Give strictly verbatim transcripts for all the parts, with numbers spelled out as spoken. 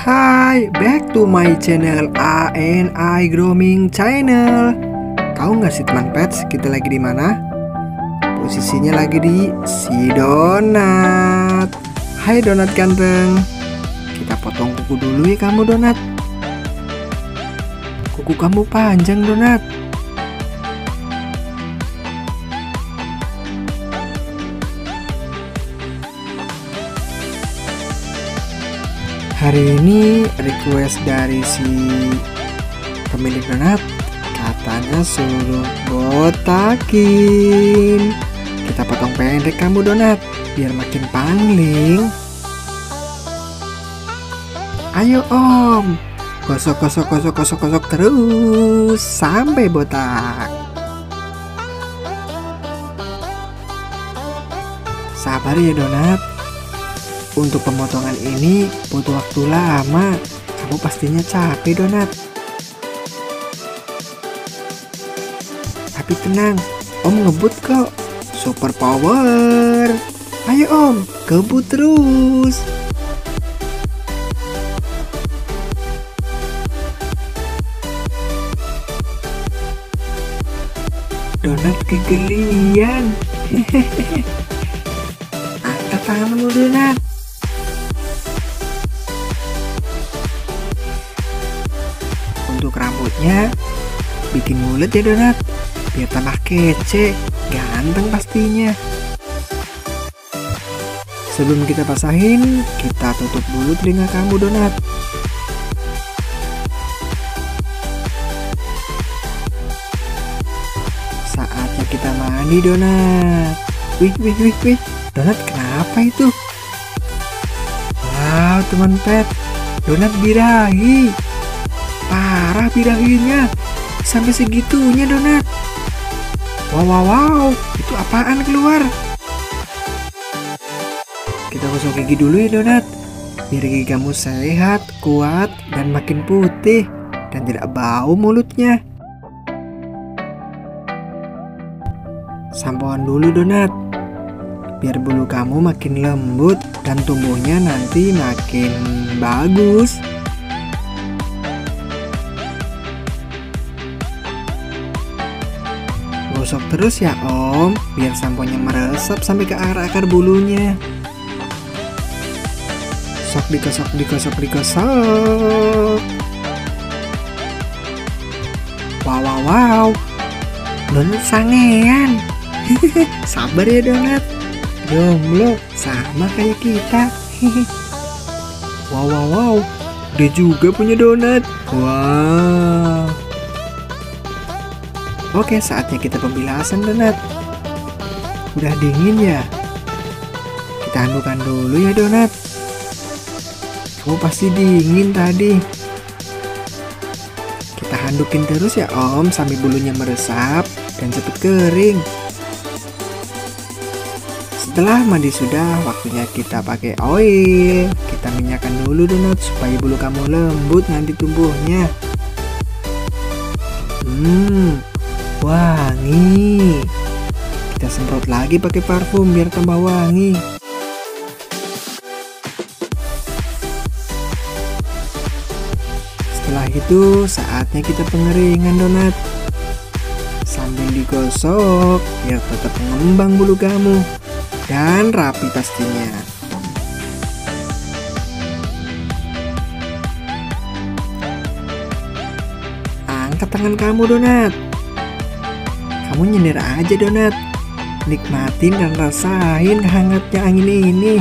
Hai, back to my channel A N I Grooming Channel. Tahu nggak sih teman pets, kita lagi di mana? Posisinya lagi di si Donat. Hai Donat ganteng. Kita potong kuku dulu ya kamu Donat. Kuku kamu panjang Donat. Hari ini request dari si pemilik donat, katanya suruh botakin. Kita potong pendek kamu donat, biar makin pangling. Ayo om, gosok gosok gosok gosok gosok terus sampai botak. Sabar ya donat. Untuk pemotongan ini butuh waktu lama. Kamu pastinya capek donat. Tapi tenang, om ngebut kok. Super power. Ayo om, kebut terus. Donat kegelian. Angkat tanganmu donat. Untuk rambutnya bikin mulut ya donat, biar tambah kece, ganteng pastinya. Sebelum kita pasahin, kita tutup dulu telinga kamu donat. Saatnya kita mandi donat. Wih wih wih wih, donat kenapa itu? Wow teman pet, donat birahi. Parah birahinya, sampai segitunya donat. Wow wow wow, itu apaan keluar? Kita gosok gigi dulu ya donat, biar gigi kamu sehat, kuat, dan makin putih, dan tidak bau mulutnya. Sampoan dulu donat, biar bulu kamu makin lembut dan tumbuhnya nanti makin bagus. Gosok terus ya om, biar samponya meresap sampai ke akar bulunya. Sok digosok digosok digosok. Wow wow wow, donat sangean. Sabar ya donat, jomblo sama kayak kita. Wow wow wow, dia juga punya donat. Wow. Oke, saatnya kita pembilasan donat. Udah dingin ya? Kita handukkan dulu ya donat. Kamu pasti dingin tadi. Kita handukin terus ya om, sampai bulunya meresap dan cepet kering. Setelah mandi sudah, waktunya kita pakai oil. Kita minyakkan dulu donat supaya bulu kamu lembut nanti tumbuhnya. Hmm, wangi. Kita semprot lagi pakai parfum biar tambah wangi. Setelah itu saatnya kita pengeringan donat. Sambil digosok biar tetap mengembang bulu kamu dan rapi pastinya. Angkat tangan kamu donat. Kamu nyender aja donat, nikmatin dan rasain hangatnya angin ini.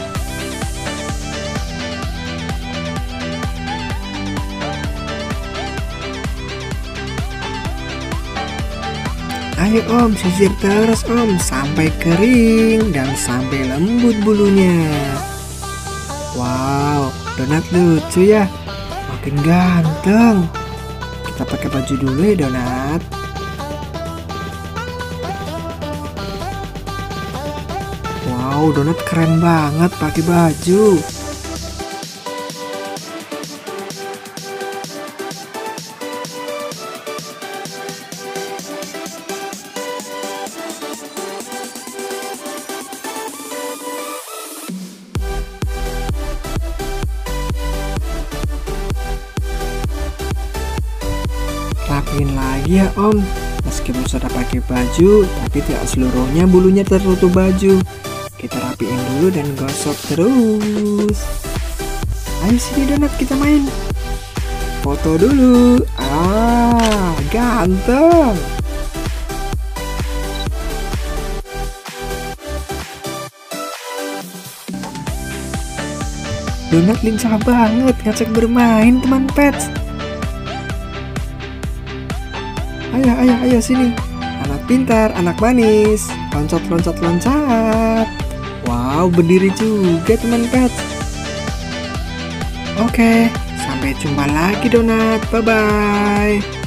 Ayo om, sisir terus om sampai kering dan sampai lembut bulunya. Wow, donat lucu ya, makin ganteng. Kita pakai baju dulu ya donat. Wow, donat keren banget pakai baju. rapiin lagi ya Om. Meskipun sudah pakai baju, tapi tidak seluruhnya bulunya tertutup baju. Kita rapiin dulu dan gosok terus. Ayo sini Donat, kita main. Foto dulu. Ah, ganteng. Donat lincah banget ngajak bermain teman pets. Ayo, ayo, ayo sini. Anak pintar, anak manis. Loncat, loncat, loncat. Wow, berdiri juga teman pets. Oke, sampai jumpa lagi Donat. Bye-bye.